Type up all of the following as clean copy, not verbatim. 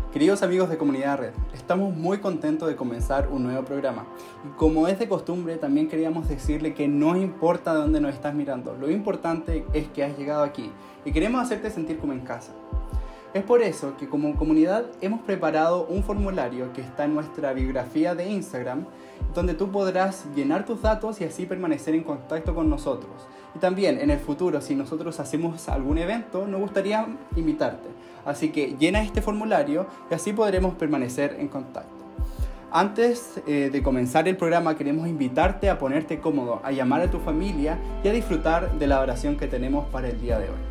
Queridos amigos de Comunidad Red, estamos muy contentos de comenzar un nuevo programa. Y como es de costumbre, también queríamos decirle que no importa de dónde nos estás mirando, lo importante es que has llegado aquí y queremos hacerte sentir como en casa. Es por eso que como comunidad hemos preparado un formulario que está en nuestra biografía de Instagram, donde tú podrás llenar tus datos y así permanecer en contacto con nosotros. Y también en el futuro, si nosotros hacemos algún evento, nos gustaría invitarte. Así que llena este formulario y así podremos permanecer en contacto. Antes de comenzar el programa, queremos invitarte a ponerte cómodo, a llamar a tu familia y a disfrutar de la oración que tenemos para el día de hoy.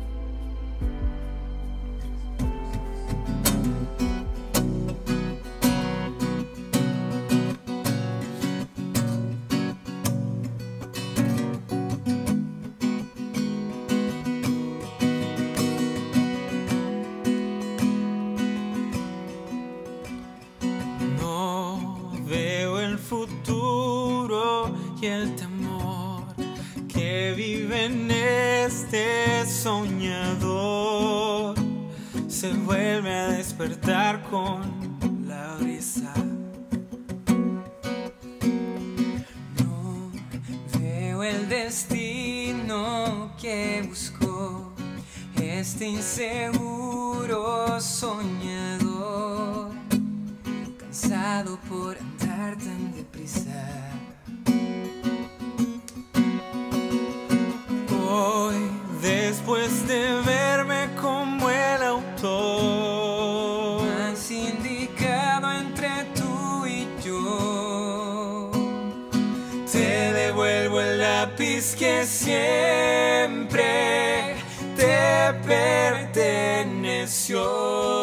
Y el temor que vive en este soñador se vuelve a despertar con la brisa. No veo el destino que buscó este inseguro soñador, cansado por andar tan deprisa. Hoy, después de verme como el autor, has indicado entre tú y yo, te devuelvo el lápiz que siempre te perteneció.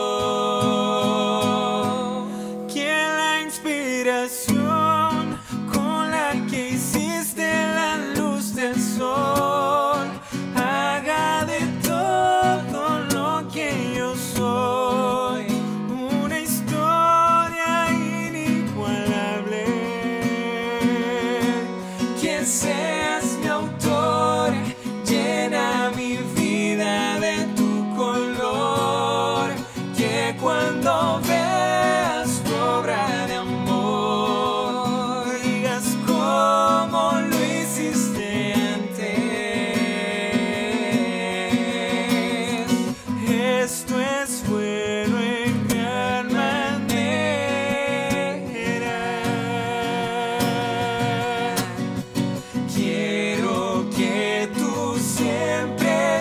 Que la inspiración con la que hiciste la luz del sol haga de todo lo que yo soy una historia inigualable. Que seas mi autor, llena mi vida de tu color. Que cuando veas tu obra de amor, digas cómo lo hiciste antes. Esto es bueno en gran manera. Quiero que tú siempre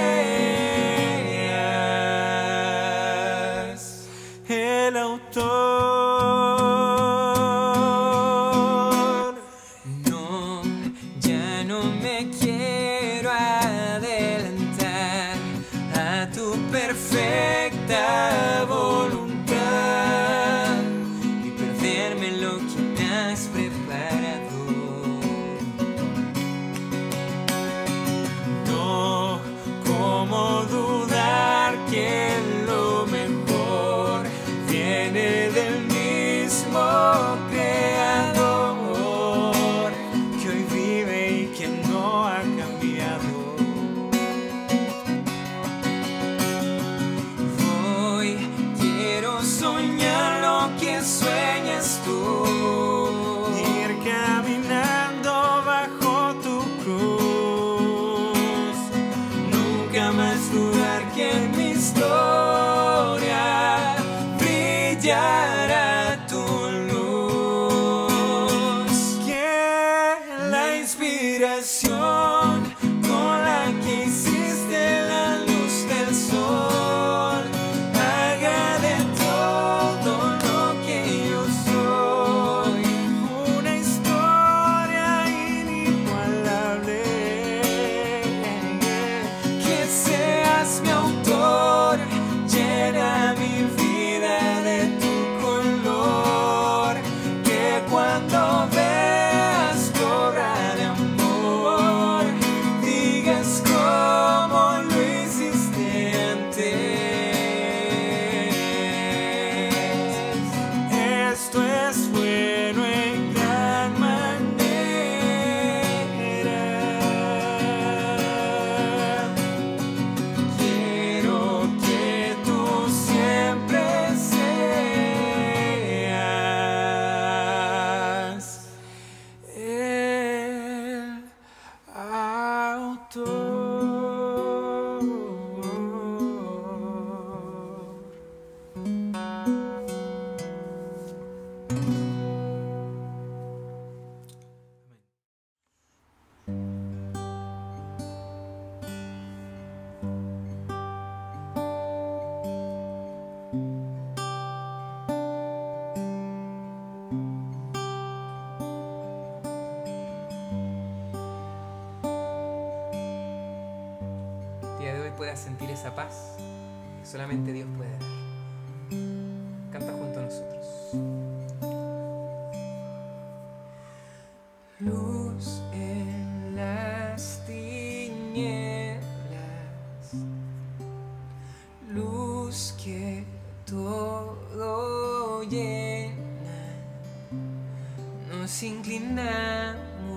seas el autor. No, ya no me quiero adelantar a tu perfecta voluntad y perderme en lo que me has preparado. No, cómo dudar que lo mejor viene del mismo Creador, que hoy vive y que no ha cambiado. sentir esa paz que solamente Dios puede dar. Canta junto a nosotros. Luz en las tinieblas, luz que todo llena, nos inclinamos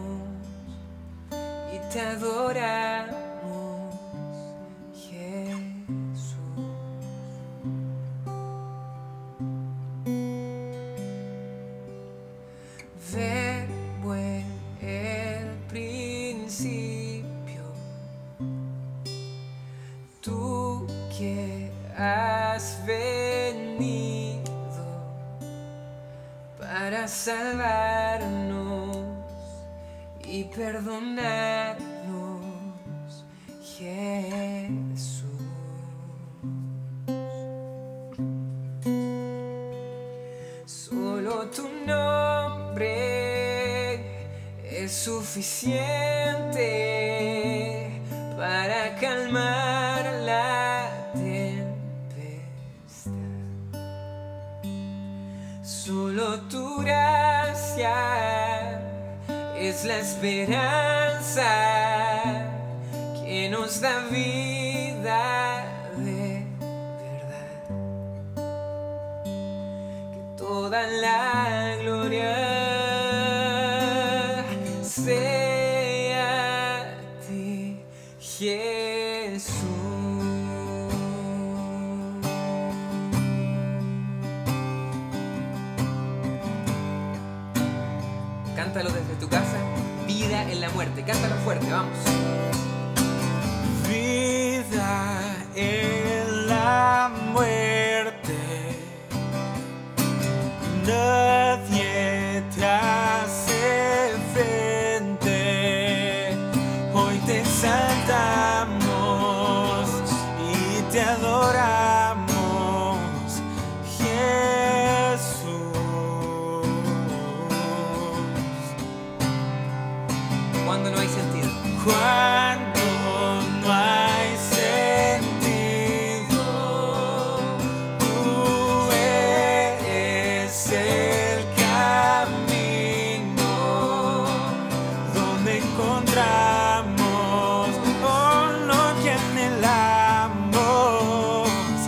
y te adoramos, Jesús. Verbo en el principio, tú que has venido para salvarnos y perdonarnos, Jesús. Solo tu nombre es suficiente para calmar la tempestad. Solo tu gracia es la esperanza que nos da vida de verdad. Que toda la gloria sea a ti, Jesús. Cántalo desde tu casa. Vida en la muerte. Cántalo fuerte, vamos. Vida en la muerte, nadie te hace frente. Hoy te exaltamos y te adoramos, Jesús. Cuando no hay sentido. Cuando no hay sentido, tú eres el camino donde encontramos lo que anhelamos,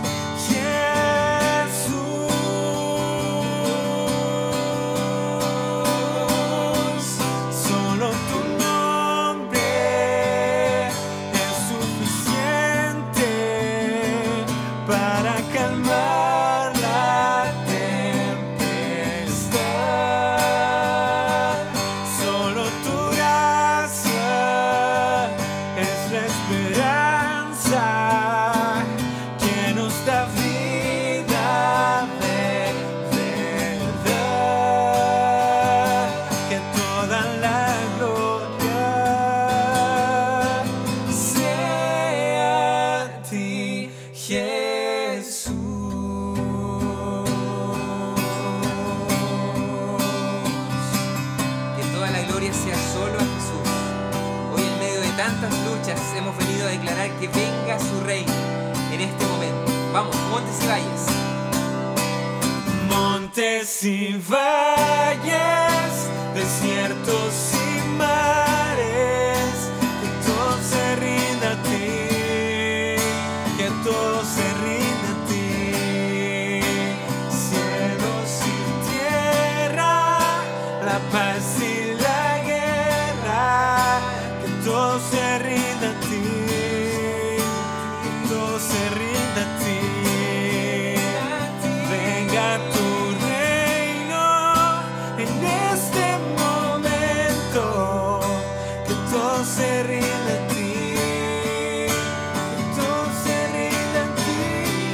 Jesús. Solo tu nombre es suficiente para calmar la tempestad. Solo tu gracia es la esperanza que nos da vida de verdad. Que toda la gloria sea a ti, Jesús. Que toda la gloria sea solo a Jesús. Hoy en medio de tantas luchas hemos venido a declarar que venga su reino en este momento. Vamos, montes y valles. Montes y valles, desiertos y mares, que todo se rinda a ti, que todo se rinda a ti. Cielos y tierra, la paz y la guerra, que todo se rinda a ti, que todo se rinda a ti. Venga tu reino en este momento, que todo se rinda a ti, que todo se rinda a ti.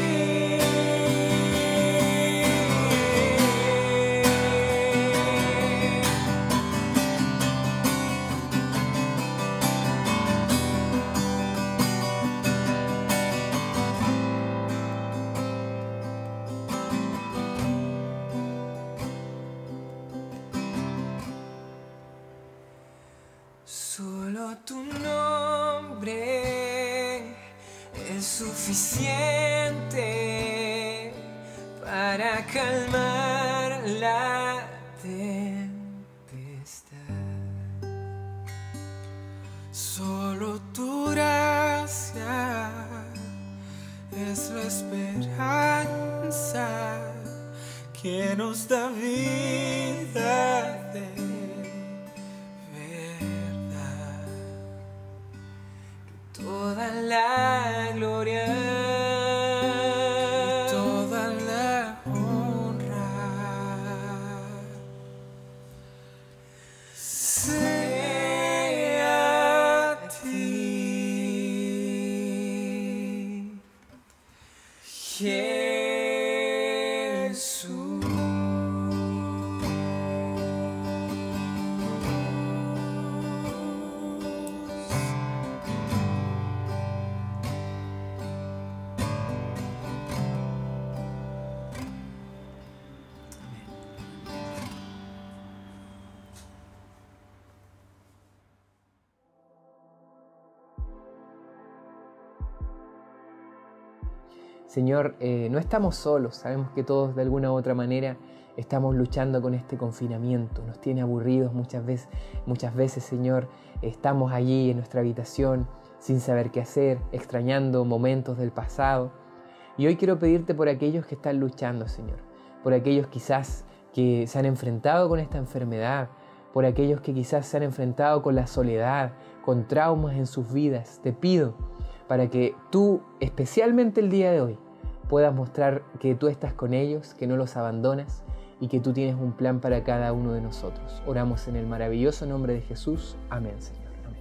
suficiente para calmar la tempestad. Solo tu gracia es la esperanza que nos da vida de verdad. Toda la gloria Y toda la honra sea a ti, Jesús. Señor, no estamos solos, sabemos que todos de alguna u otra manera estamos luchando con este confinamiento, nos tiene aburridos muchas veces, Señor, estamos allí en nuestra habitación sin saber qué hacer, extrañando momentos del pasado. Y hoy quiero pedirte por aquellos que están luchando, Señor, por aquellos quizás que se han enfrentado con esta enfermedad, por aquellos que quizás se han enfrentado con la soledad, con traumas en sus vidas. Te pido para que tú, especialmente el día de hoy, puedas mostrar que tú estás con ellos, que no los abandonas y que tú tienes un plan para cada uno de nosotros. Oramos en el maravilloso nombre de Jesús. Amén, Señor. Amén.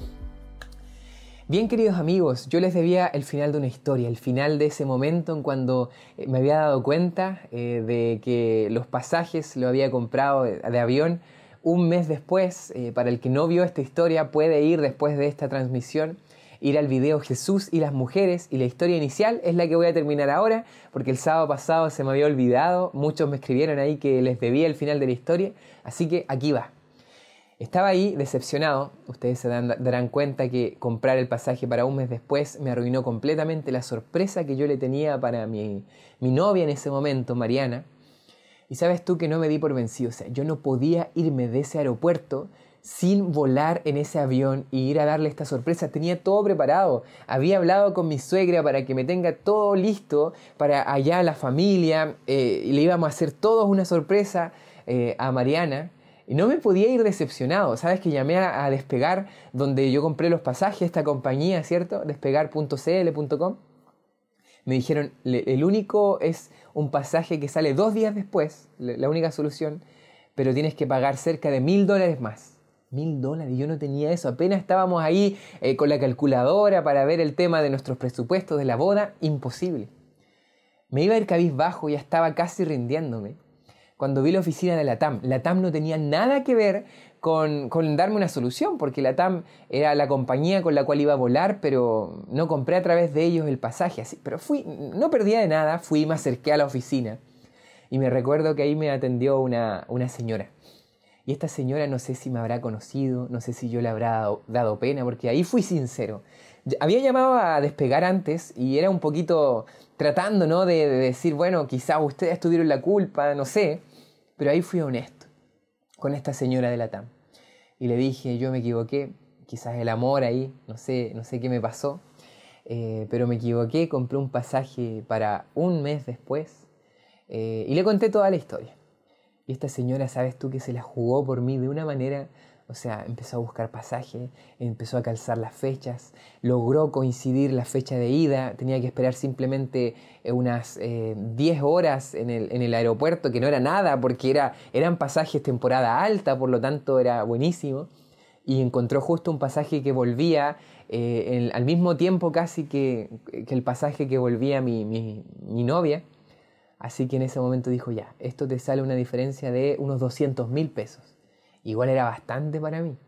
Bien, queridos amigos, yo les debía el final de una historia, el final de ese momento en cuando me había dado cuenta de que los pasajes lo había comprado de avión un mes después. Para el que no vio esta historia, puede ir después de esta transmisión, ir al video Jesús y las mujeres, y la historia inicial es la que voy a terminar ahora, porque el sábado pasado se me había olvidado, muchos me escribieron ahí que les debía el final de la historia, así que aquí va. Estaba ahí decepcionado, ustedes se darán cuenta que comprar el pasaje para un mes después me arruinó completamente la sorpresa que yo le tenía para mi novia en ese momento, Mariana. Y sabes tú que no me di por vencido, o sea, yo no podía irme de ese aeropuerto sin volar en ese avión y ir a darle esta sorpresa. Tenía todo preparado. Había hablado con mi suegra para que me tenga todo listo para allá la familia. Y le íbamos a hacer todos una sorpresa a Mariana. Y no me podía ir decepcionado. Sabes que llamé a Despegar, donde yo compré los pasajes, esta compañía, ¿cierto? Despegar.cl.com. Me dijeron, el único es un pasaje que sale 2 días después, la única solución, pero tienes que pagar cerca de $1000 más. $1000, yo no tenía eso, apenas estábamos ahí con la calculadora para ver el tema de nuestros presupuestos de la boda, imposible. Me iba a ir cabizbajo, ya estaba casi rindiéndome, cuando vi la oficina de LATAM. LATAM no tenía nada que ver con darme una solución, porque LATAM era la compañía con la cual iba a volar, pero no compré a través de ellos el pasaje, así. Pero no perdía de nada, me acerqué a la oficina, y me recuerdo que ahí me atendió una señora. Y esta señora no sé si me habrá conocido, no sé si yo le habrá dado pena, porque ahí fui sincero. Había llamado a Despegar antes y era un poquito tratando, ¿no?, de decir, bueno, quizás ustedes tuvieron la culpa, no sé. Pero ahí fui honesto con esta señora de LATAM. Y le dije, yo me equivoqué, quizás el amor ahí, no sé qué me pasó. Pero me equivoqué, compré un pasaje para un mes después. Y le conté toda la historia. Y esta señora, sabes tú, que se la jugó por mí de una manera, o sea, empezó a buscar pasaje, empezó a calzar las fechas, logró coincidir la fecha de ida, tenía que esperar simplemente unas 10 horas en el aeropuerto, que no era nada, porque eran pasajes temporada alta, por lo tanto era buenísimo, y encontró justo un pasaje que volvía al mismo tiempo casi que el pasaje que volvía mi novia. Así que en ese momento dijo, ya, esto te sale una diferencia de unos 200.000 pesos. Igual era bastante para mí.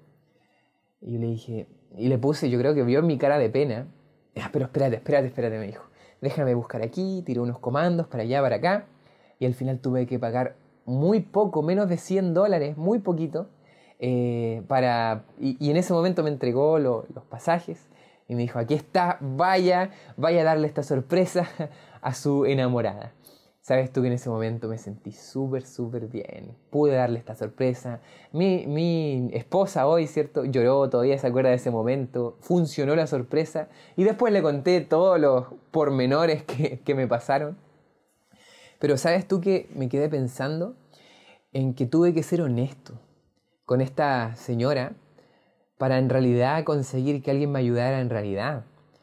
Y yo le dije, y le puse, yo creo que vio mi cara de pena. Pero espérate, me dijo. Déjame buscar aquí, tiró unos comandos para allá, para acá. Y al final tuve que pagar muy poco, menos de $100, muy poquito. Y en ese momento me entregó los pasajes. Y me dijo, aquí está, vaya a darle esta sorpresa a su enamorada. Sabes tú que en ese momento me sentí súper bien. Pude darle esta sorpresa. Mi esposa hoy, ¿cierto? Lloró, todavía se acuerda de ese momento. Funcionó la sorpresa. Y después le conté todos los pormenores que me pasaron. Pero sabes tú que me quedé pensando en que tuve que ser honesto con esta señora para en realidad conseguir que alguien me ayudara en realidad.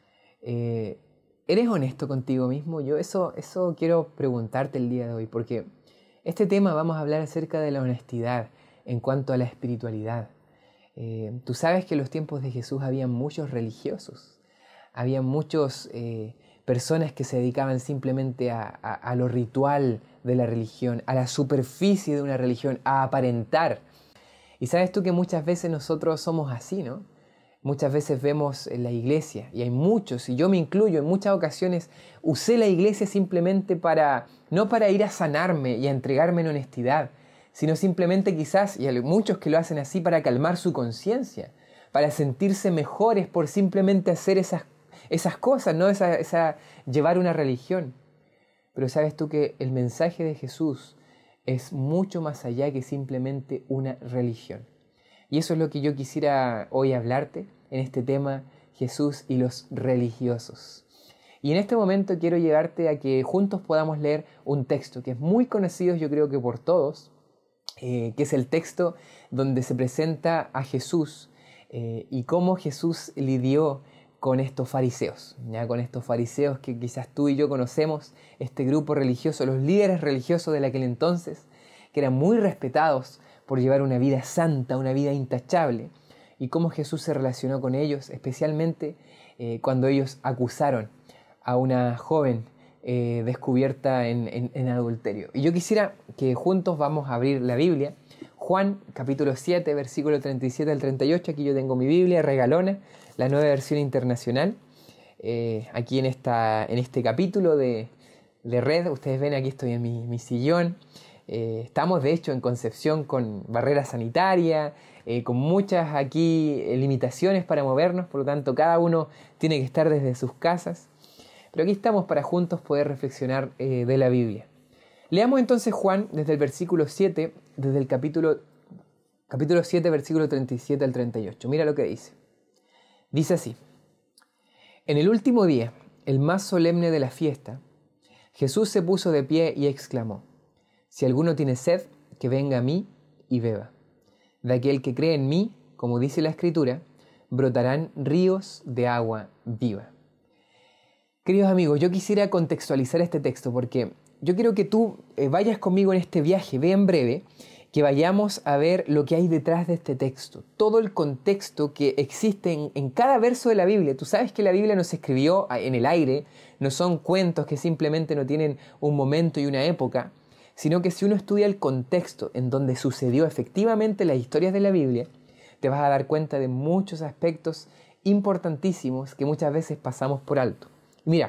¿Eres honesto contigo mismo? Yo eso quiero preguntarte el día de hoy, porque este tema vamos a hablar acerca de la honestidad en cuanto a la espiritualidad. Tú sabes que en los tiempos de Jesús había muchos religiosos, había muchas personas que se dedicaban simplemente a lo ritual de la religión, a la superficie de una religión, a aparentar. Y sabes tú que muchas veces nosotros somos así, ¿no? Muchas veces vemos en la iglesia, y hay muchos, y yo me incluyo, en muchas ocasiones usé la iglesia simplemente no para ir a sanarme y a entregarme en honestidad, sino simplemente quizás, y hay muchos que lo hacen así, para calmar su conciencia, para sentirse mejores por simplemente hacer esas cosas, ¿no? Llevar una religión. Pero sabes tú que el mensaje de Jesús es mucho más allá que simplemente una religión. Y eso es lo que yo quisiera hoy hablarte en este tema, Jesús y los religiosos. Y en este momento quiero llevarte a que juntos podamos leer un texto que es muy conocido, yo creo que por todos, que es el texto donde se presenta a Jesús y cómo Jesús lidió con estos fariseos, ¿ya? Con estos fariseos que quizás tú y yo conocemos, este grupo religioso, los líderes religiosos de aquel entonces, que eran muy respetados por llevar una vida santa, una vida intachable, y cómo Jesús se relacionó con ellos, especialmente cuando ellos acusaron a una joven descubierta en adulterio. Y yo quisiera que juntos vamos a abrir la Biblia, Juan capítulo 7, versículo 37 al 38, aquí yo tengo mi Biblia regalona, la Nueva Versión Internacional, aquí en este capítulo de Red, ustedes ven aquí estoy en mi sillón. Estamos de hecho en Concepción con barrera sanitaria, con muchas aquí limitaciones para movernos, por lo tanto cada uno tiene que estar desde sus casas, pero aquí estamos para juntos poder reflexionar de la Biblia. Leamos entonces Juan desde el versículo 7, desde el capítulo 7, versículo 37 al 38. Mira lo que dice. Dice así: En el último día, el más solemne de la fiesta, Jesús se puso de pie y exclamó: Si alguno tiene sed, que venga a mí y beba. De aquel que cree en mí, como dice la Escritura, brotarán ríos de agua viva. Queridos amigos, yo quisiera contextualizar este texto porque yo quiero que tú vayas conmigo en este viaje, ve en breve, que vayamos a ver lo que hay detrás de este texto, todo el contexto que existe en cada verso de la Biblia. Tú sabes que la Biblia no se escribió en el aire, no son cuentos que simplemente no tienen un momento y una época, sino que si uno estudia el contexto en donde sucedió efectivamente las historias de la Biblia, te vas a dar cuenta de muchos aspectos importantísimos que muchas veces pasamos por alto. Mira,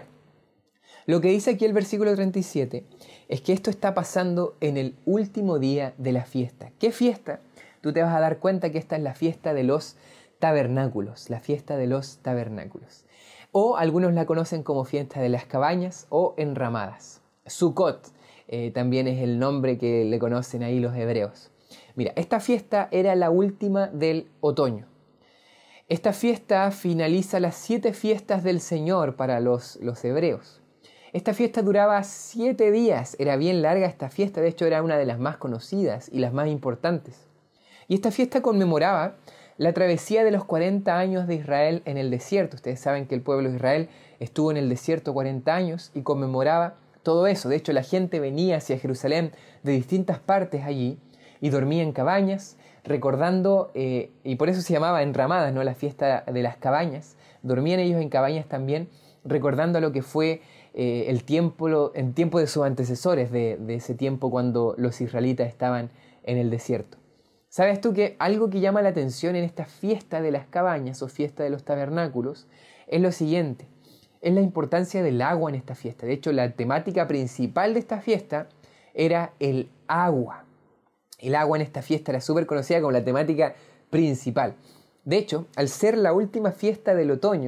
lo que dice aquí el versículo 37 es que esto está pasando en el último día de la fiesta. ¿Qué fiesta? Tú te vas a dar cuenta que esta es la fiesta de los tabernáculos, la fiesta de los tabernáculos. O algunos la conocen como fiesta de las cabañas o enramadas. Sukkot también es el nombre que le conocen ahí los hebreos. Mira, esta fiesta era la última del otoño. Esta fiesta finaliza las 7 fiestas del Señor para los hebreos. Esta fiesta duraba 7 días, era bien larga esta fiesta, de hecho era una de las más conocidas y las más importantes. Y esta fiesta conmemoraba la travesía de los 40 años de Israel en el desierto. Ustedes saben que el pueblo de Israel estuvo en el desierto 40 años y conmemoraba todo eso. De hecho, la gente venía hacia Jerusalén de distintas partes allí y dormía en cabañas, recordando, y por eso se llamaba enramadas, ¿no? La fiesta de las cabañas. Dormían ellos en cabañas también, recordando lo que fue el tiempo de sus antecesores, de ese tiempo cuando los israelitas estaban en el desierto. ¿Sabes tú que algo que llama la atención en esta fiesta de las cabañas o fiesta de los tabernáculos es lo siguiente? Es la importancia del agua en esta fiesta. De hecho, la temática principal de esta fiesta era el agua. El agua en esta fiesta era súper conocida como la temática principal. De hecho, al ser la última fiesta del otoño,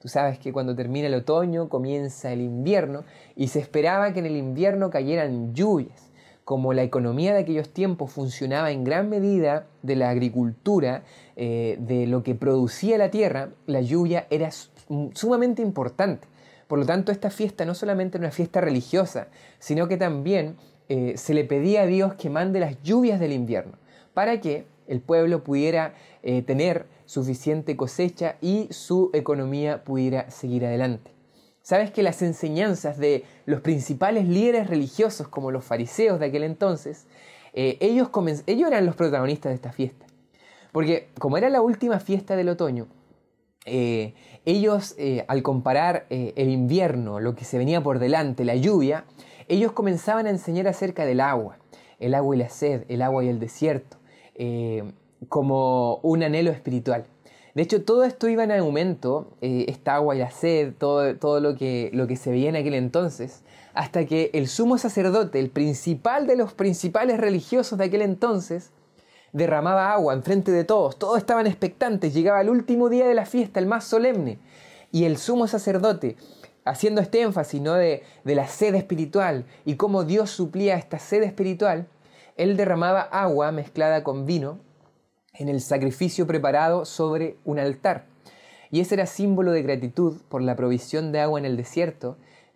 Tú sabes que cuando termina el otoño comienza el invierno y se esperaba que en el invierno cayeran lluvias. Como la economía de aquellos tiempos funcionaba en gran medida de la agricultura, de lo que producía la tierra, la lluvia era sumamente importante. Por lo tanto, esta fiesta no solamente era una fiesta religiosa, sino que también se le pedía a Dios que mande las lluvias del invierno para que el pueblo pudiera tener suficiente cosecha y su economía pudiera seguir adelante. Sabes que las enseñanzas de los principales líderes religiosos, como los fariseos de aquel entonces, ellos eran los protagonistas de esta fiesta. Porque como era la última fiesta del otoño, ellos al comparar el invierno, lo que se venía por delante, la lluvia, ellos comenzaban a enseñar acerca del agua, el agua y la sed, el agua y el desierto, como un anhelo espiritual. De hecho, todo esto iba en aumento, esta agua y la sed, todo lo que se veía en aquel entonces, hasta que el sumo sacerdote, el principal de los principales religiosos de aquel entonces, derramaba agua enfrente de todos. Todos estaban expectantes, llegaba el último día de la fiesta, el más solemne, y el sumo sacerdote, haciendo este énfasis, ¿no?, de la sed espiritual y cómo Dios suplía esta sed espiritual, él derramaba agua mezclada con vino en el sacrificio preparado sobre un altar. Y ese era símbolo de gratitud por la provisión de agua en el desierto.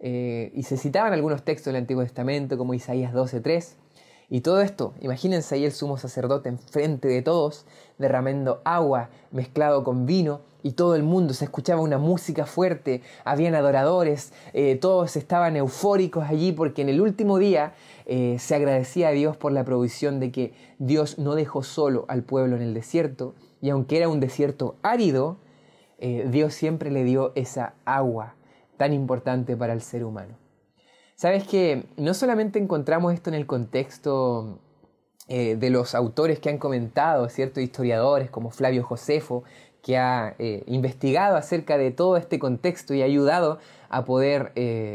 Y se citaban algunos textos del Antiguo Testamento, como Isaías 12:3. Y todo esto, imagínense ahí el sumo sacerdote enfrente de todos, derramando agua mezclado con vino, y todo el mundo, se escuchaba una música fuerte, habían adoradores, todos estaban eufóricos allí, porque en el último día se agradecía a Dios por la provisión de que Dios no dejó solo al pueblo en el desierto, y aunque era un desierto árido, Dios siempre le dio esa agua tan importante para el ser humano. Sabes que no solamente encontramos esto en el contexto de los autores que han comentado, ¿cierto?, historiadores como Flavio Josefo, que ha investigado acerca de todo este contexto y ha ayudado a poder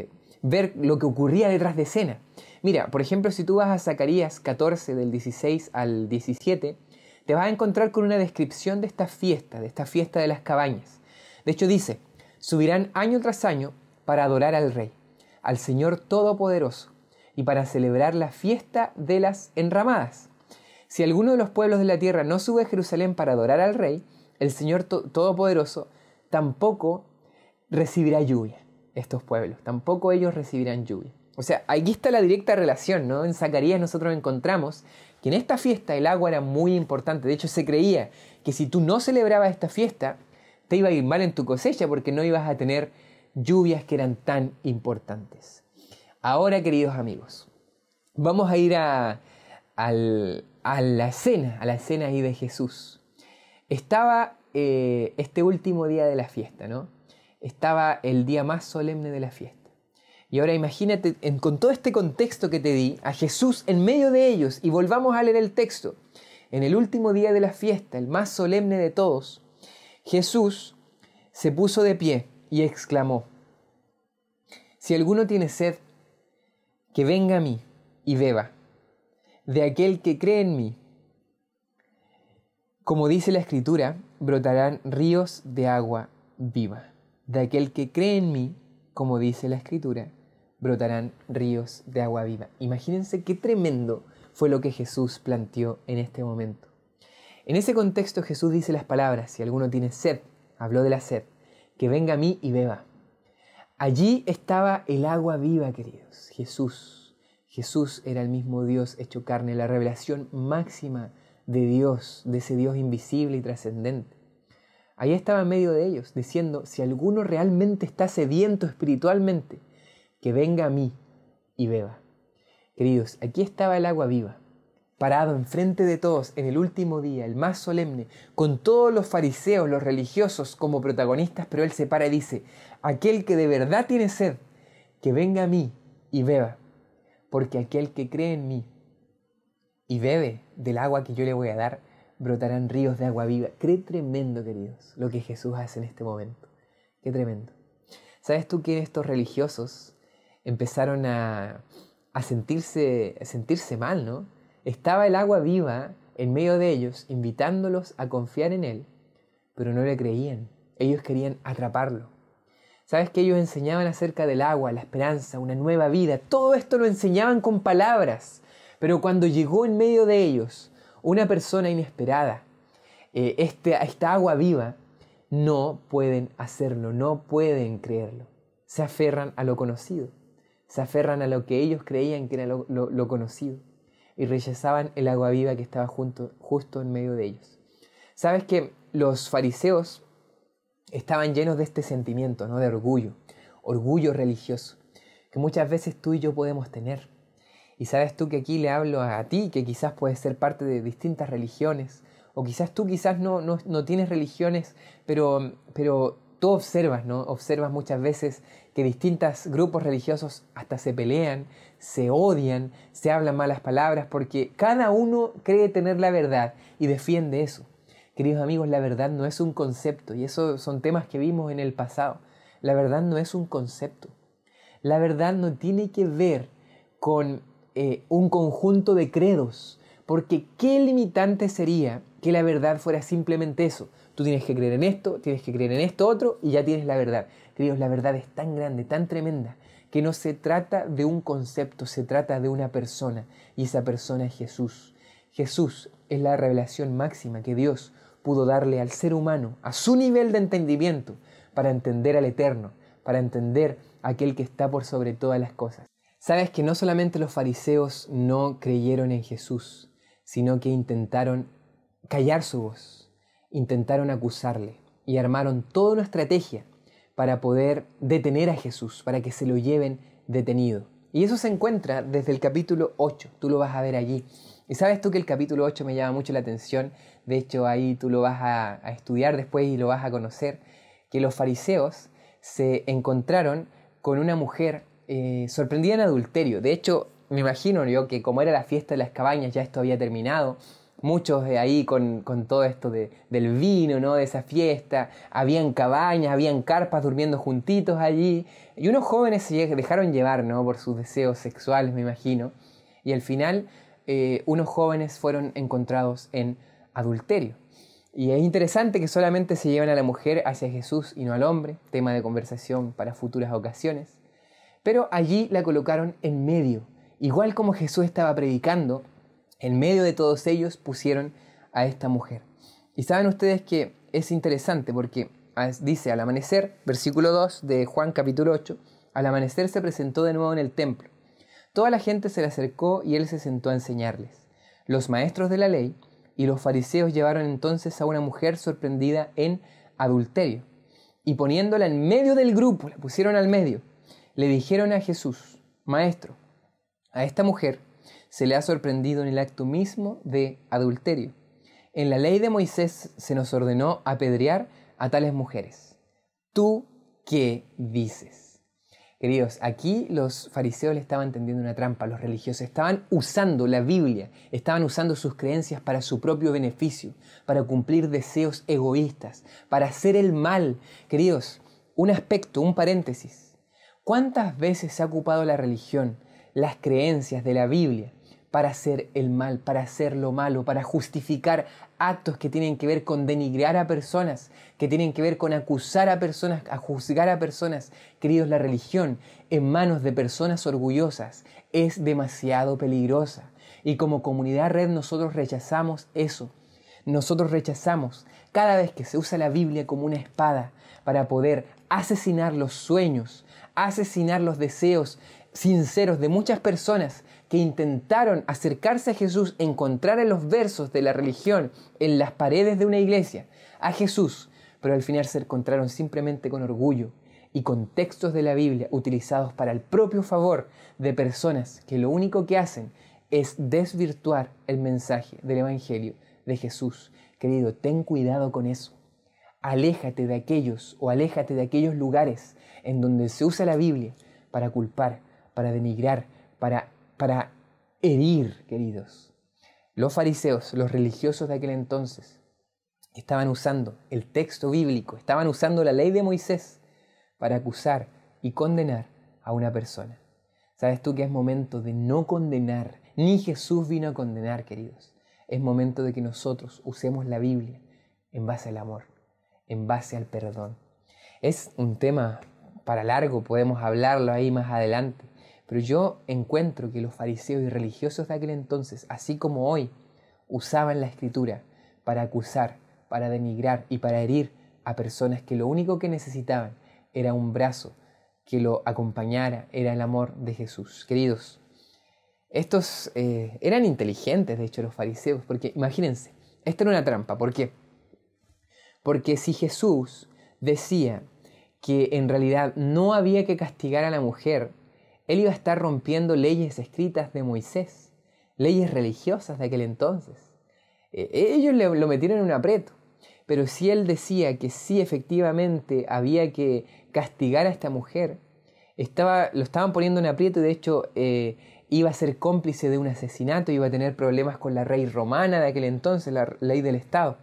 ver lo que ocurría detrás de escena. Mira, por ejemplo, si tú vas a Zacarías 14, del 16 al 17, te vas a encontrar con una descripción de esta fiesta de las cabañas. De hecho dice: subirán año tras año para adorar al Rey, al Señor Todopoderoso, y para celebrar la fiesta de las enramadas. Si alguno de los pueblos de la tierra no sube a Jerusalén para adorar al Rey, el Señor Todopoderoso, tampoco recibirá lluvia. Estos pueblos, tampoco ellos recibirán lluvia. O sea, aquí está la directa relación, ¿no? En Zacarías nosotros encontramos que en esta fiesta el agua era muy importante. De hecho, se creía que si tú no celebrabas esta fiesta, te iba a ir mal en tu cosecha porque no ibas a tener lluvias que eran tan importantes. Ahora, queridos amigos, vamos a ir a la escena ahí de Jesús. Estaba este último día de la fiesta, ¿no? Estaba el día más solemne de la fiesta. Y ahora imagínate, con todo este contexto que te di, a Jesús en medio de ellos, y volvamos a leer el texto. En el último día de la fiesta, el más solemne de todos, Jesús se puso de pie y exclamó: si alguno tiene sed, que venga a mí y beba. De aquel que cree en mí, como dice la Escritura, brotarán ríos de agua viva. De aquel que cree en mí, como dice la Escritura, brotarán ríos de agua viva. Imagínense qué tremendo fue lo que Jesús planteó en este momento. En ese contexto Jesús dice las palabras: si alguno tiene sed, habló de la sed, que venga a mí y beba. Allí estaba el agua viva, queridos. Jesús era el mismo Dios hecho carne, la revelación máxima de Dios, de ese Dios invisible y trascendente. Allí estaba en medio de ellos, diciendo: si alguno realmente está sediento espiritualmente, que venga a mí y beba. Queridos, aquí estaba el agua viva, parado enfrente de todos en el último día, el más solemne, con todos los fariseos, los religiosos como protagonistas, pero él se para y dice: aquel que de verdad tiene sed, que venga a mí y beba, porque aquel que cree en mí y bebe del agua que yo le voy a dar, brotarán ríos de agua viva. Qué tremendo, queridos, lo que Jesús hace en este momento. Qué tremendo. ¿Sabes tú que estos religiosos empezaron a sentirse mal, ¿no? Estaba el agua viva en medio de ellos, invitándolos a confiar en Él, pero no le creían. Ellos querían atraparlo. Sabes que ellos enseñaban acerca del agua, la esperanza, una nueva vida. Todo esto lo enseñaban con palabras. Pero cuando llegó en medio de ellos una persona inesperada, esta agua viva, no pueden hacerlo, no pueden creerlo. Se aferran a lo conocido, se aferran a lo que ellos creían que era lo conocido y rechazaban el agua viva que estaba justo en medio de ellos. Sabes que los fariseos estaban llenos de este sentimiento, ¿no? De orgullo religioso, que muchas veces tú y yo podemos tener. Y sabes tú que aquí le hablo a ti, que quizás puedes ser parte de distintas religiones, o quizás tú no tienes religiones, pero tú observas, ¿no? Observas muchas veces que distintos grupos religiosos hasta se pelean, se odian, se hablan malas palabras, porque cada uno cree tener la verdad y defiende eso. Queridos amigos, la verdad no es un concepto, y eso son temas que vimos en el pasado. La verdad no es un concepto. La verdad no tiene que ver con un conjunto de credos, porque qué limitante sería que la verdad fuera simplemente eso. Tú tienes que creer en esto, tienes que creer en esto otro y ya tienes la verdad. Queridos, la verdad es tan grande, tan tremenda, que no se trata de un concepto, se trata de una persona, y esa persona es Jesús. Jesús es la revelación máxima que Dios pudo darle al ser humano, a su nivel de entendimiento, para entender al Eterno, para entender a aquel que está por sobre todas las cosas. Sabes que no solamente los fariseos no creyeron en Jesús, sino que intentaron callar su voz, intentaron acusarle y armaron toda una estrategia para poder detener a Jesús, para que se lo lleven detenido. Y eso se encuentra desde el capítulo 8, tú lo vas a ver allí. Y sabes tú que el capítulo 8 me llama mucho la atención, de hecho ahí tú lo vas a estudiar después y lo vas a conocer, que los fariseos se encontraron con una mujer sorprendida en adulterio. De hecho, me imagino yo que como era la fiesta de las cabañas, ya esto había terminado. Muchos de ahí con todo esto del vino, ¿no? De esa fiesta. Habían cabañas, habían carpas durmiendo juntitos allí. Y unos jóvenes se dejaron llevar, ¿no? Por sus deseos sexuales, me imagino. Y al final, unos jóvenes fueron encontrados en adulterio. Y es interesante que solamente se llevan a la mujer hacia Jesús y no al hombre. Tema de conversación para futuras ocasiones. Pero allí la colocaron en medio. Igual como Jesús estaba predicando, en medio de todos ellos pusieron a esta mujer. Y saben ustedes que es interesante porque dice, al amanecer, versículo 2 de Juan capítulo 8, al amanecer se presentó de nuevo en el templo. Toda la gente se le acercó y él se sentó a enseñarles. Los maestros de la ley y los fariseos llevaron entonces a una mujer sorprendida en adulterio. Y poniéndola en medio del grupo, la pusieron al medio, le dijeron a Jesús, Maestro, a esta mujer se le ha sorprendido en el acto mismo de adulterio. En la ley de Moisés se nos ordenó apedrear a tales mujeres. ¿Tú qué dices? Queridos, aquí los fariseos le estaban tendiendo una trampa a los religiosos. Estaban usando la Biblia, estaban usando sus creencias para su propio beneficio, para cumplir deseos egoístas, para hacer el mal. Queridos, un aspecto, un paréntesis. ¿Cuántas veces se ha ocupado la religión, las creencias de la Biblia, para hacer el mal, para hacer lo malo, para justificar actos que tienen que ver con denigrar a personas, que tienen que ver con acusar a personas, a juzgar a personas? Queridos, la religión en manos de personas orgullosas es demasiado peligrosa. Y como comunidad Red nosotros rechazamos eso. Nosotros rechazamos cada vez que se usa la Biblia como una espada para poder asesinar los sueños, asesinar los deseos sinceros de muchas personas que intentaron acercarse a Jesús, encontrar en los versos de la religión, en las paredes de una iglesia, a Jesús, pero al final se encontraron simplemente con orgullo y con textos de la Biblia utilizados para el propio favor de personas que lo único que hacen es desvirtuar el mensaje del Evangelio de Jesús. Querido, ten cuidado con eso. Aléjate de aquellos lugares en donde se usa la Biblia para culpar, para denigrar, para herir, queridos. Los fariseos, los religiosos de aquel entonces, estaban usando el texto bíblico, estaban usando la ley de Moisés para acusar y condenar a una persona. ¿Sabes tú que es momento de no condenar? Ni Jesús vino a condenar, queridos. Es momento de que nosotros usemos la Biblia en base al amor, en base al perdón. Es un tema para largo, podemos hablarlo ahí más adelante. Pero yo encuentro que los fariseos y religiosos de aquel entonces, así como hoy, usaban la Escritura para acusar, para denigrar y para herir a personas que lo único que necesitaban era un brazo que lo acompañara, era el amor de Jesús. Queridos, estos eran inteligentes, de hecho, los fariseos, porque imagínense, esto era una trampa. ¿Por qué? Porque si Jesús decía que en realidad no había que castigar a la mujer, él iba a estar rompiendo leyes escritas de Moisés, leyes religiosas de aquel entonces. Ellos lo metieron en un aprieto. Pero si él decía que sí, efectivamente había que castigar a esta mujer, lo estaban poniendo en aprieto y de hecho iba a ser cómplice de un asesinato, iba a tener problemas con la ley romana de aquel entonces, la ley del Estado.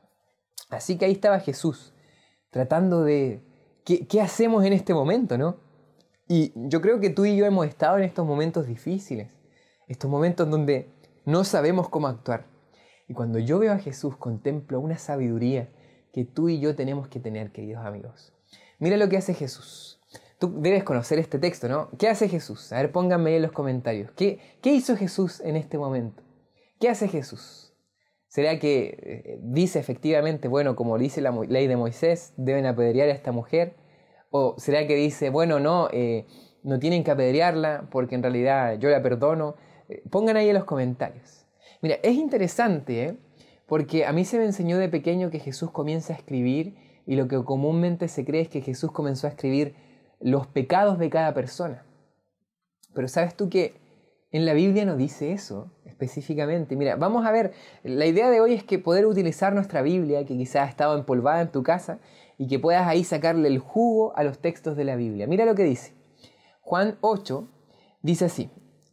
Así que ahí estaba Jesús, tratando de... ¿Qué hacemos en este momento, no? Y yo creo que tú y yo hemos estado en estos momentos difíciles, estos momentos donde no sabemos cómo actuar. Y cuando yo veo a Jesús, contemplo una sabiduría que tú y yo tenemos que tener, queridos amigos. Mira lo que hace Jesús. Tú debes conocer este texto, ¿no? ¿Qué hace Jesús? A ver, pónganme ahí en los comentarios. ¿Qué hizo Jesús en este momento? ¿Qué hace Jesús? ¿Será que dice efectivamente, bueno, como dice la ley de Moisés, deben apedrear a esta mujer? ¿O será que dice, bueno, no tienen que apedrearla porque en realidad yo la perdono? Pongan ahí en los comentarios. Mira, es interesante, porque a mí se me enseñó de pequeño que Jesús comienza a escribir y lo que comúnmente se cree es que Jesús comenzó a escribir los pecados de cada persona. Pero ¿sabes tú que en la Biblia no dice eso específicamente? Mira, vamos a ver, la idea de hoy es que poder utilizar nuestra Biblia, que quizás ha estado empolvada en tu casa, y que puedas ahí sacarle el jugo a los textos de la Biblia. Mira lo que dice. Juan 8 dice así.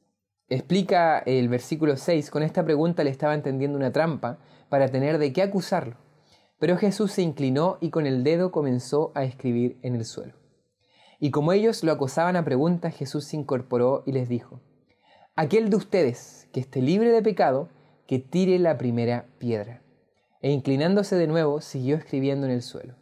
Explica el versículo 6, con esta pregunta le estaba entendiendo una trampa para tener de qué acusarlo. Pero Jesús se inclinó y con el dedo comenzó a escribir en el suelo. Y como ellos lo acosaban a preguntas, Jesús se incorporó y les dijo: aquel de ustedes que esté libre de pecado, que tire la primera piedra. E inclinándose de nuevo, siguió escribiendo en el suelo.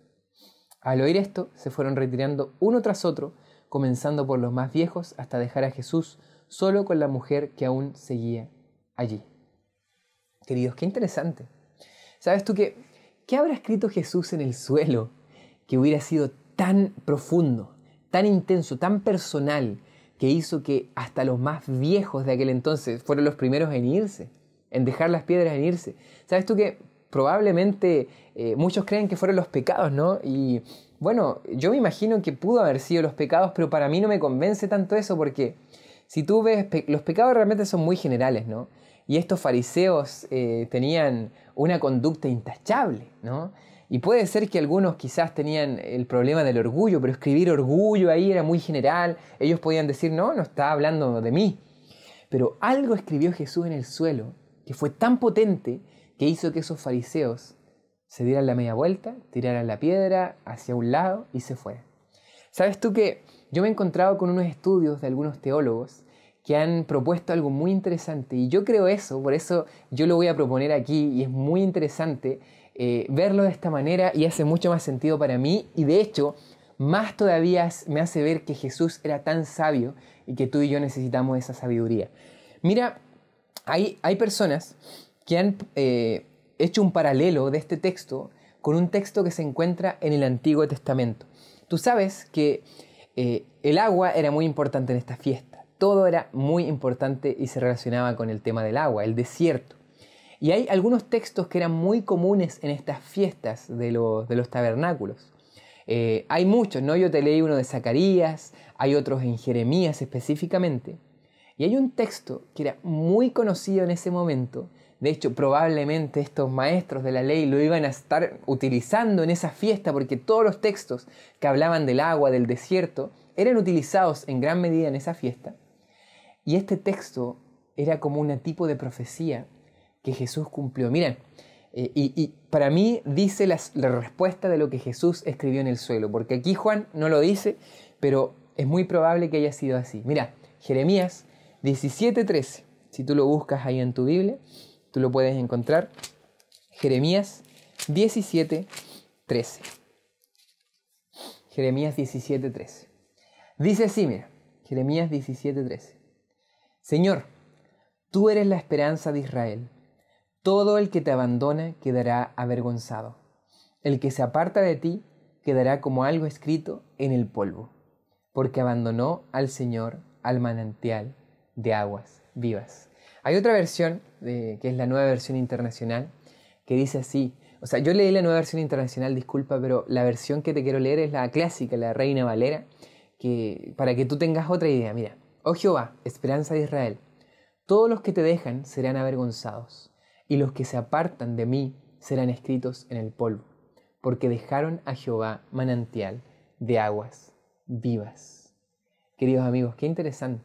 Al oír esto, se fueron retirando uno tras otro, comenzando por los más viejos hasta dejar a Jesús solo con la mujer que aún seguía allí. Queridos, qué interesante. ¿Sabes tú qué habrá escrito Jesús en el suelo que hubiera sido tan profundo, tan intenso, tan personal, que hizo que hasta los más viejos de aquel entonces fueron los primeros en irse, en dejar las piedras en irse? ¿Sabes tú que probablemente muchos creen que fueron los pecados, ¿no? Y bueno, yo me imagino que pudo haber sido los pecados, pero para mí no me convence tanto eso, porque si tú ves, los pecados realmente son muy generales, ¿no? Y estos fariseos tenían una conducta intachable, ¿no? Y puede ser que algunos quizás tenían el problema del orgullo, pero escribir orgullo ahí era muy general. Ellos podían decir, no está hablando de mí. Pero algo escribió Jesús en el suelo que fue tan potente que hizo que esos fariseos se dieran la media vuelta, tiraran la piedra hacia un lado y se fueran. ¿Sabes tú que yo me he encontrado con unos estudios de algunos teólogos que han propuesto algo muy interesante? Y yo creo eso, por eso yo lo voy a proponer aquí, y es muy interesante verlo de esta manera y hace mucho más sentido para mí, y de hecho más todavía me hace ver que Jesús era tan sabio y que tú y yo necesitamos esa sabiduría. Mira, hay personas que han hecho un paralelo de este texto con un texto que se encuentra en el Antiguo Testamento. Tú sabes que el agua era muy importante en esta fiesta. Todo era muy importante y se relacionaba con el tema del agua, el desierto. Y hay algunos textos que eran muy comunes en estas fiestas de los tabernáculos. Hay muchos, ¿no? Yo te leí uno de Zacarías, hay otros en Jeremías específicamente. Y hay un texto que era muy conocido en ese momento. De hecho, probablemente estos maestros de la ley lo iban a estar utilizando en esa fiesta, porque todos los textos que hablaban del agua, del desierto, eran utilizados en gran medida en esa fiesta. Y este texto era como un tipo de profecía que Jesús cumplió. Miren, y para mí dice la respuesta de lo que Jesús escribió en el suelo, porque aquí Juan no lo dice, pero es muy probable que haya sido así. Mira, Jeremías 17:13, si tú lo buscas ahí en tu Biblia, tú lo puedes encontrar. Jeremías 17:13. Jeremías 17:13. Dice así, mira, Jeremías 17:13. Señor, tú eres la esperanza de Israel. Todo el que te abandona quedará avergonzado. El que se aparta de ti quedará como algo escrito en el polvo, porque abandonó al Señor, al manantial de aguas vivas. Hay otra versión, que es la Nueva Versión Internacional, que dice así. O sea, yo leí la Nueva Versión Internacional, disculpa, pero la versión que te quiero leer es la clásica, la Reina Valera, que, para que tú tengas otra idea. Mira, oh Jehová, esperanza de Israel, todos los que te dejan serán avergonzados, y los que se apartan de mí serán escritos en el polvo, porque dejaron a Jehová manantial de aguas vivas. Queridos amigos, qué interesante.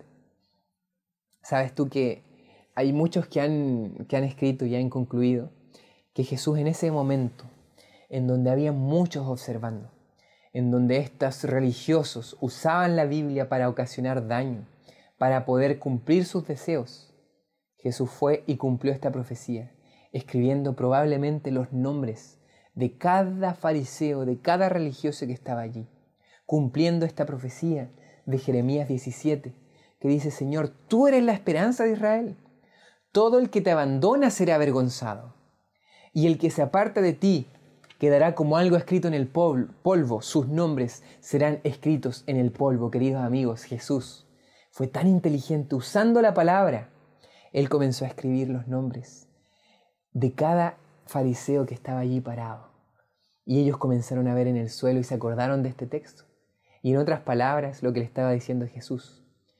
Sabes tú que hay muchos que han escrito y han concluido que Jesús en ese momento, en donde había muchos observando, en donde estos religiosos usaban la Biblia para ocasionar daño, para poder cumplir sus deseos, Jesús fue y cumplió esta profecía, escribiendo probablemente los nombres de cada fariseo, de cada religioso que estaba allí, cumpliendo esta profecía de Jeremías 17, que dice, Señor, tú eres la esperanza de Israel. Todo el que te abandona será avergonzado, y el que se aparta de ti quedará como algo escrito en el polvo. Sus nombres serán escritos en el polvo. Queridos amigos, Jesús fue tan inteligente usando la palabra. Él comenzó a escribir los nombres de cada fariseo que estaba allí parado. Y ellos comenzaron a ver en el suelo y se acordaron de este texto. Y en otras palabras, lo que le estaba diciendo Jesús,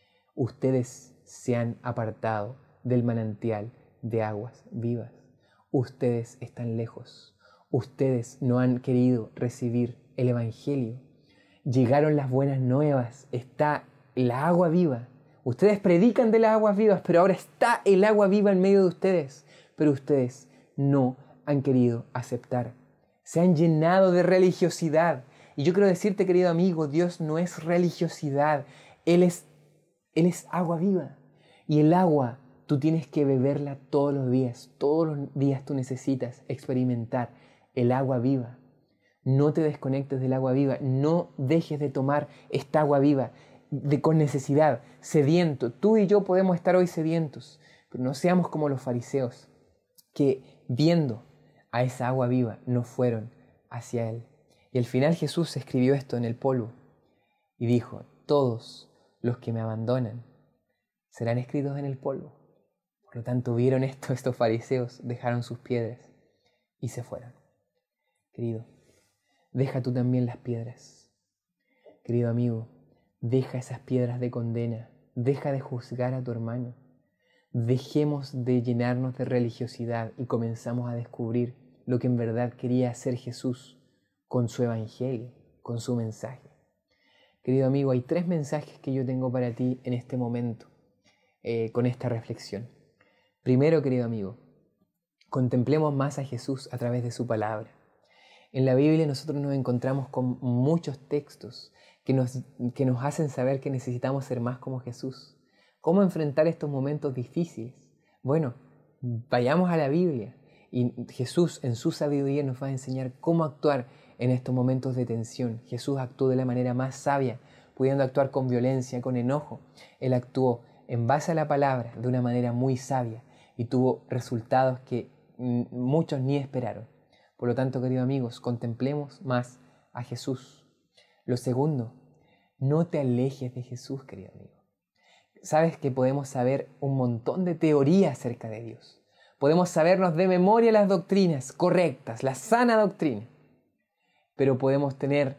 ustedes se han apartado del manantial de aguas vivas. Ustedes están lejos. Ustedes no han querido recibir el Evangelio. Llegaron las buenas nuevas. Está la agua viva. Ustedes predican de las aguas vivas, pero ahora está el agua viva en medio de ustedes. Pero ustedes no han querido aceptar. Se han llenado de religiosidad. Y yo quiero decirte, querido amigo, Dios no es religiosidad. Él es agua viva. Y el agua tú tienes que beberla todos los días. Todos los días tú necesitas experimentar el agua viva. No te desconectes del agua viva. No dejes de tomar esta agua viva con necesidad, sediento. Tú y yo podemos estar hoy sedientos, pero no seamos como los fariseos, que viendo a esa agua viva no fueron hacia Él. Y al final Jesús escribió esto en el polvo y dijo, todos los que me abandonan serán escritos en el polvo. Por lo tanto, vieron esto estos fariseos, dejaron sus piedras y se fueron. Querido, deja tú también las piedras. Querido amigo, deja esas piedras de condena, deja de juzgar a tu hermano. Dejemos de llenarnos de religiosidad y comenzamos a descubrir lo que en verdad quería hacer Jesús con su evangelio, con su mensaje. Querido amigo, hay 3 mensajes que yo tengo para ti en este momento, con esta reflexión. Primero, querido amigo, contemplemos más a Jesús a través de su palabra. En la Biblia nosotros nos encontramos con muchos textos que nos hacen saber que necesitamos ser más como Jesús. ¿Cómo enfrentar estos momentos difíciles? Bueno, vayamos a la Biblia y Jesús en su sabiduría nos va a enseñar cómo actuar en estos momentos de tensión. Jesús actuó de la manera más sabia, pudiendo actuar con violencia, con enojo. Él actuó en base a la palabra de una manera muy sabia y tuvo resultados que muchos ni esperaron. Por lo tanto, queridos amigos, contemplemos más a Jesús. Lo segundo, no te alejes de Jesús, querido amigo. Sabes que podemos saber un montón de teoría acerca de Dios. Podemos sabernos de memoria las doctrinas correctas, la sana doctrina. Pero podemos tener,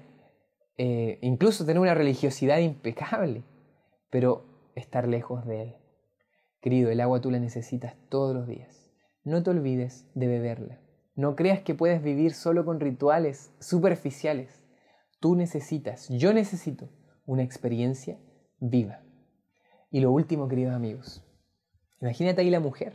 incluso tener una religiosidad impecable, pero estar lejos de Él. Querido, el agua tú la necesitas todos los días. No te olvides de beberla. No creas que puedes vivir solo con rituales superficiales. Tú necesitas, yo necesito una experiencia viva. Y lo último, queridos amigos, imagínate ahí la mujer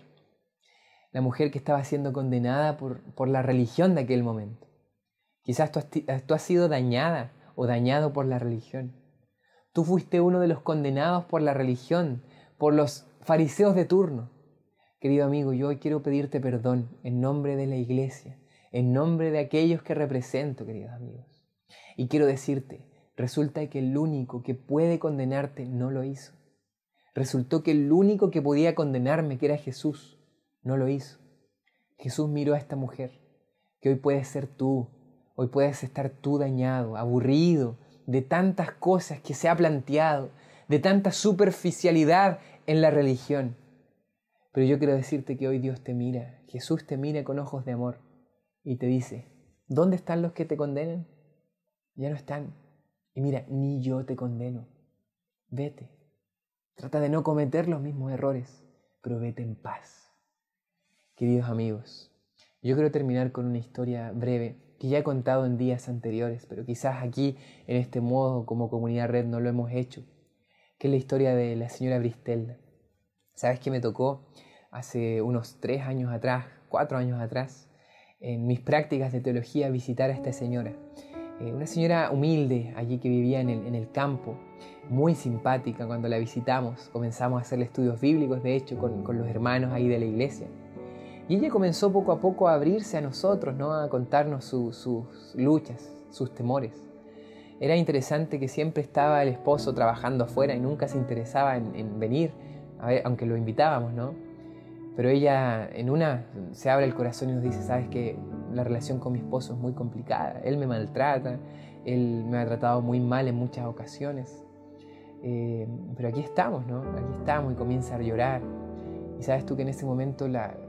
que estaba siendo condenada por la religión de aquel momento. Quizás tú has sido dañada o dañado por la religión. Tú fuiste uno de los condenados por la religión, por los fariseos de turno. Querido amigo, yo hoy quiero pedirte perdón en nombre de la iglesia, en nombre de aquellos que represento, queridos amigos. Y quiero decirte, Resulta que el único que puede condenarte no lo hizo. Resultó que el único que podía condenarme, que era Jesús, no lo hizo. Jesús miró a esta mujer, que hoy puedes ser tú, hoy puedes estar tú dañado, aburrido de tantas cosas que se ha planteado, de tanta superficialidad en la religión. Pero yo quiero decirte que hoy Dios te mira, Jesús te mira con ojos de amor y te dice, ¿dónde están los que te condenan? Ya no están. Y mira, ni yo te condeno. Vete. Trata de no cometer los mismos errores, pero vete en paz. Queridos amigos, yo quiero terminar con una historia breve que ya he contado en días anteriores, pero quizás aquí, en este modo, como Comunidad Red, no lo hemos hecho, que es la historia de la señora Bristelda. ¿Sabes qué me tocó hace unos 3 años atrás, 4 años atrás, en mis prácticas de teología, visitar a esta señora? Una señora humilde allí que vivía en el campo, muy simpática. Cuando la visitamos comenzamos a hacerle estudios bíblicos, de hecho, con los hermanos ahí de la iglesia. Y ella comenzó poco a poco a abrirse a nosotros, ¿no? A contarnos sus luchas, sus temores. Era interesante que siempre estaba el esposo trabajando afuera y nunca se interesaba en venir, a ver, aunque lo invitábamos, ¿no? Pero ella en una se abre el corazón y nos dice, ¿sabes qué? La relación con mi esposo es muy complicada. Él me maltrata, él me ha tratado muy mal en muchas ocasiones. Pero aquí estamos, ¿no? Aquí estamos, y comienza a llorar. Y sabes tú que en ese momento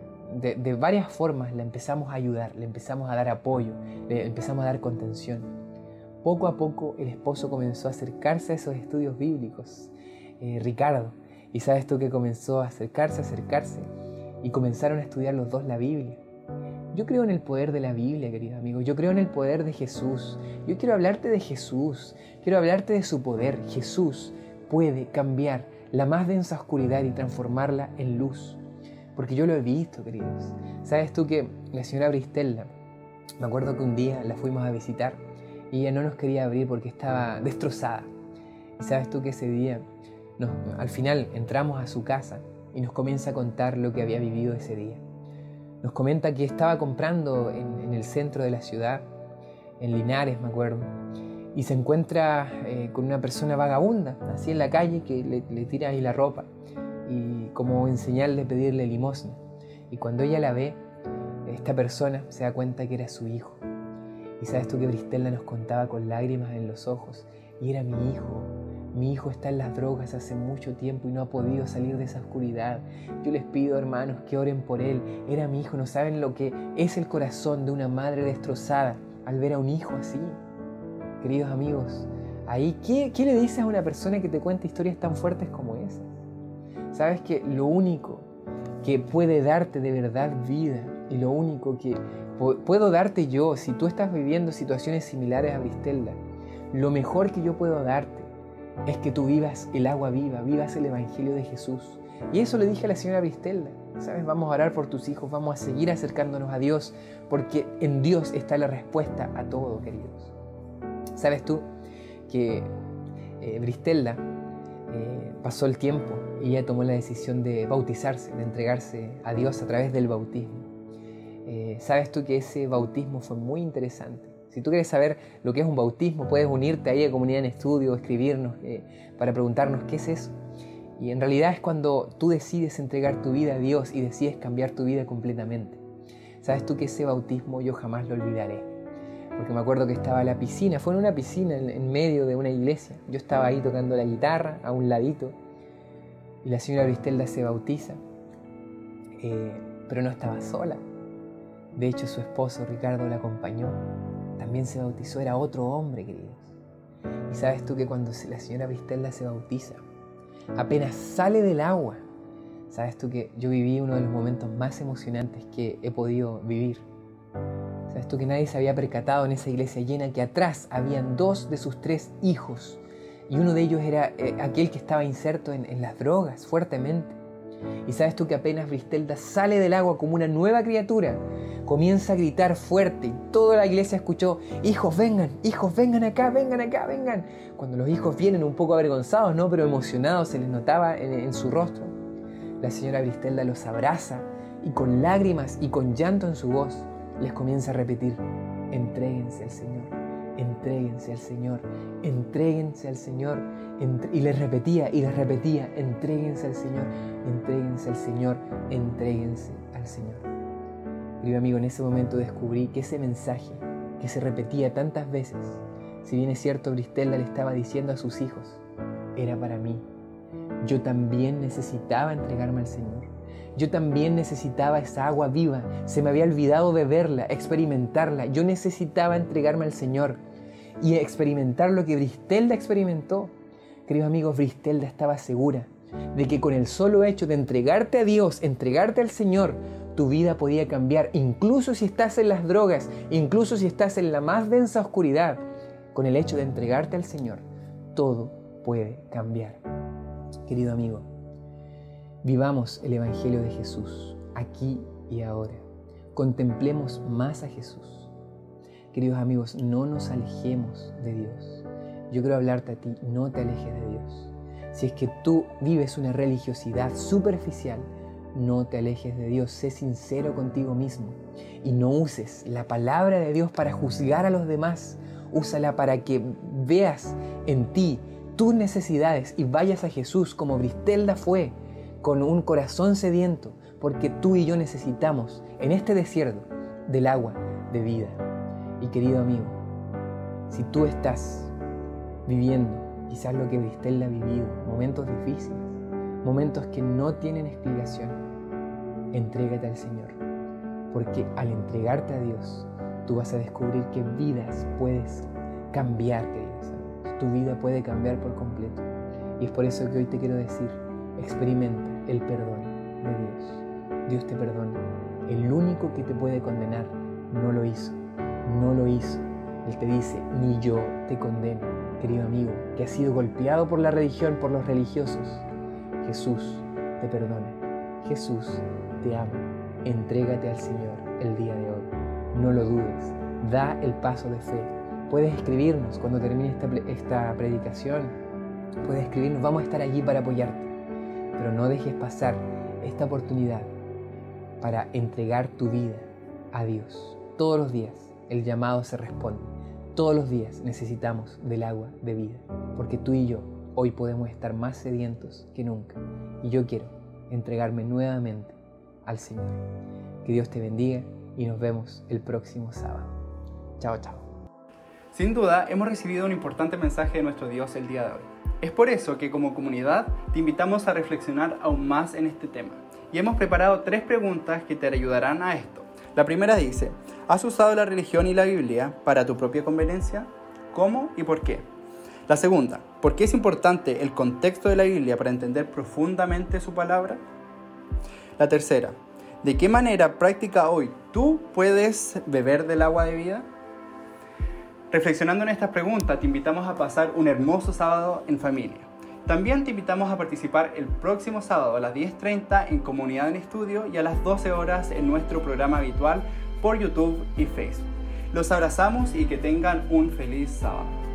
de varias formas la empezamos a ayudar, le empezamos a dar apoyo, le empezamos a dar contención. Poco a poco el esposo comenzó a acercarse a esos estudios bíblicos, Ricardo. Y sabes tú que comenzó a acercarse y comenzaron a estudiar los dos la Biblia. Yo creo en el poder de la Biblia, queridos amigos. Yo creo en el poder de Jesús. Yo quiero hablarte de Jesús. Quiero hablarte de su poder. Jesús puede cambiar la más densa oscuridad y transformarla en luz. Porque yo lo he visto, queridos. ¿Sabes tú que la señora Bristelda, me acuerdo que un día la fuimos a visitar y ella no nos quería abrir porque estaba destrozada? Y sabes tú que ese día, al final entramos a su casa y nos comienza a contar lo que había vivido ese día. Nos comenta que estaba comprando en el centro de la ciudad, en Linares, me acuerdo, y se encuentra con una persona vagabunda, así en la calle, que le tira ahí la ropa, y como en señal de pedirle limosna. Y cuando ella la ve, esta persona se da cuenta que era su hijo. Y sabes tú que Bristelda nos contaba con lágrimas en los ojos, y era mi hijo. Mi hijo está en las drogas hace mucho tiempo y no ha podido salir de esa oscuridad. Yo les pido, hermanos, que oren por él. Era mi hijo. No saben lo que es el corazón de una madre destrozada al ver a un hijo así. Queridos amigos, ahí, ¿qué le dices a una persona que te cuenta historias tan fuertes como esas? Sabes que lo único que puede darte de verdad vida, y lo único que puedo darte yo, si tú estás viviendo situaciones similares a Bristelda, lo mejor que yo puedo darte es que tú vivas el agua viva, vivas el Evangelio de Jesús. Y eso le dije a la señora Bristelda. ¿Sabes? Vamos a orar por tus hijos, vamos a seguir acercándonos a Dios, porque en Dios está la respuesta a todo, queridos. ¿Sabes tú que Bristelda pasó el tiempo y ella tomó la decisión de bautizarse, de entregarse a Dios a través del bautismo? ¿Sabes tú que ese bautismo fue muy interesante? Si tú quieres saber lo que es un bautismo, puedes unirte ahí a Comunidad en Estudio, escribirnos para preguntarnos qué es eso. Y en realidad es cuando tú decides entregar tu vida a Dios y decides cambiar tu vida completamente. ¿Sabes tú que ese bautismo yo jamás lo olvidaré? Porque me acuerdo que estaba la piscina, fue en una piscina en medio de una iglesia. Yo estaba ahí tocando la guitarra a un ladito y la señora Bristelda se bautiza, pero no estaba sola. De hecho, su esposo Ricardo la acompañó. También se bautizó, era otro hombre, queridos. Y sabes tú que cuando la señora Bristelda se bautiza, apenas sale del agua, sabes tú que yo viví uno de los momentos más emocionantes que he podido vivir. Sabes tú que nadie se había percatado en esa iglesia llena que atrás habían 2 de sus 3 hijos, y uno de ellos era aquel que estaba inserto en las drogas fuertemente. Y sabes tú que apenas Bristelda sale del agua como una nueva criatura, comienza a gritar fuerte y toda la iglesia escuchó: hijos, vengan acá, vengan. Cuando los hijos vienen un poco avergonzados, ¿no? Pero emocionados, se les notaba en su rostro. La señora Bristelda los abraza y con lágrimas y con llanto en su voz les comienza a repetir: entréguense al Señor, entréguense al Señor, entréguense al Señor. Y les repetía, entréguense al Señor, entréguense al Señor, entréguense al Señor. Querido amigo, en ese momento descubrí que ese mensaje que se repetía tantas veces, si bien es cierto, Bristelda le estaba diciendo a sus hijos, era para mí. Yo también necesitaba entregarme al Señor. Yo también necesitaba esa agua viva. Se me había olvidado beberla, experimentarla. Yo necesitaba entregarme al Señor y experimentar lo que Bristelda experimentó. Queridos amigos, Bristelda estaba segura de que con el solo hecho de entregarte a Dios, entregarte al Señor, tu vida podía cambiar, incluso si estás en las drogas, incluso si estás en la más densa oscuridad. Con el hecho de entregarte al Señor, todo puede cambiar. Querido amigo, vivamos el Evangelio de Jesús aquí y ahora. Contemplemos más a Jesús. Queridos amigos, no nos alejemos de Dios. Yo quiero hablarte a ti, no te alejes de Dios. Si es que tú vives una religiosidad superficial, no te alejes de Dios, sé sincero contigo mismo y no uses la palabra de Dios para juzgar a los demás. Úsala para que veas en ti tus necesidades y vayas a Jesús como Bristelda fue, con un corazón sediento, porque tú y yo necesitamos en este desierto del agua de vida. Y querido amigo, si tú estás viviendo quizás lo que Bristelda ha vivido, momentos difíciles, momentos que no tienen explicación, entrégate al Señor, porque al entregarte a Dios, tú vas a descubrir que vidas puedes cambiar, queridos amigos. Tu vida puede cambiar por completo. Y es por eso que hoy te quiero decir, experimenta el perdón de Dios. Dios te perdona. El único que te puede condenar no lo hizo. No lo hizo. Él te dice, ni yo te condeno. Querido amigo, que has sido golpeado por la religión, por los religiosos, Jesús te perdona. Jesús te ama. Entrégate al Señor el día de hoy. No lo dudes. Da el paso de fe. Puedes escribirnos cuando termine esta predicación. Puedes escribirnos. Vamos a estar allí para apoyarte. Pero no dejes pasar esta oportunidad para entregar tu vida a Dios. Todos los días el llamado se responde. Todos los días necesitamos del agua de vida. Porque tú y yo hoy podemos estar más sedientos que nunca. Y yo quiero entregarme nuevamente al Señor. Que Dios te bendiga y nos vemos el próximo sábado. Chao, chao. Sin duda, hemos recibido un importante mensaje de nuestro Dios el día de hoy. Es por eso que como comunidad te invitamos a reflexionar aún más en este tema. Y hemos preparado 3 preguntas que te ayudarán a esto. La primera dice, ¿has usado la religión y la Biblia para tu propia conveniencia? ¿Cómo y por qué? La segunda, ¿por qué es importante el contexto de la Biblia para entender profundamente su palabra? La tercera, ¿de qué manera práctica hoy tú puedes beber del agua de vida? Reflexionando en estas preguntas, te invitamos a pasar un hermoso sábado en familia. También te invitamos a participar el próximo sábado a las 10:30 en Comunidad en Estudio y a las 12 horas en nuestro programa habitual por YouTube y Facebook. Los abrazamos y que tengan un feliz sábado.